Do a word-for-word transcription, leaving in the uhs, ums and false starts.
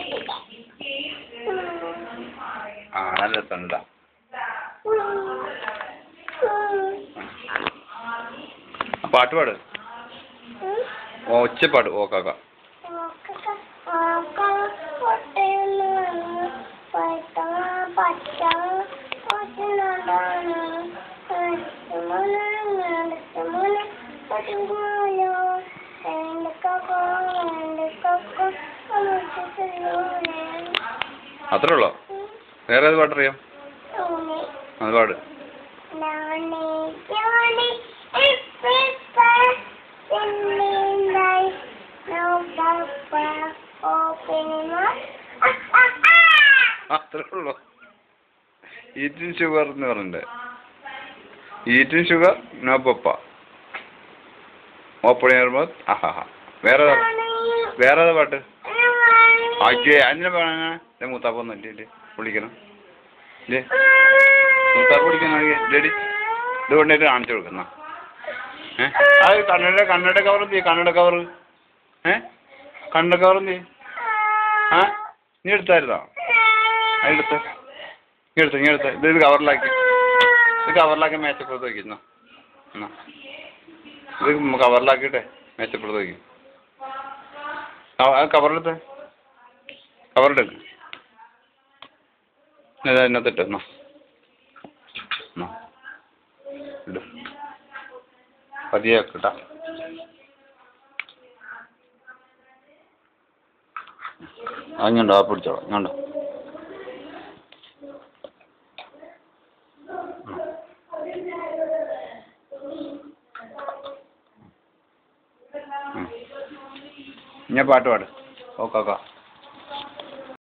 ആ നല്ല രസമുണ്ടാ. പാട്ട് പാട്. ഓ ഒച്ചപ്പാട്. ഓ കാക്ക അത്രേ ഉള്ളോ? വേറെ ഏത് പാട്ടറിയാം? അത് പാട്. അത്രേ ഉള്ളൂ. ഈറ്റിംഗ് ഷുഗർ എന്ന് പറഞ്ഞിട്ട് ഈറ്റിംഗ് ഷുഗർ നോ പപ്പ ഓപ്പൺ ചെയ്യുമ്പോൾ ആഹാ. വേറെ വേറെ ഏതാ പാട്ട്? ആക്കിയേ അതിനെ പറഞ്ഞ മൂത്താപ്പൊന്നും ഇല്ലേ വിളിക്കണം ഇല്ലേ? മൂത്താപ്പ് വിളിക്കണം ഡേഡി. ഇത് കൊണ്ടിട്ട് കാണിച്ചു കൊടുക്കുന്ന ഏ അത് കണ്ണട കണ്ണട കവർ എന്ത് ചെയ്യും? കണ്ണട കവർ ഏ കണ്ണട കവർ എന്ത് ചെയ്യും? ആ നീ എടുത്തായിരുന്നോ? അതെടുത്ത് നീ എടുത്ത് നീ എടുത്ത് ഇത് ഇത് കവറിലാക്കി ഇത് കവറിലാക്കി മേശപ്പുറത്ത് വയ്ക്കുന്നോ? എന്നാ ഇത് കവറിലാക്കിയിട്ടെ മേശപ്പുറത്ത് വയ്ക്കും. ആ കവറെടുത്ത് കവറെടുക്ക്. ഇതാ ഇതിനകത്തിട്ട് എന്നാ എന്നാ ഇട് പതിയെ വെക്കട്ടാ. അങ്ങോട്ടോ ആ പിടിച്ചോളാം. ഇങ്ങോട്ടോ ഞാൻ പാട്ട് പാട്. ഓ കാക്ക.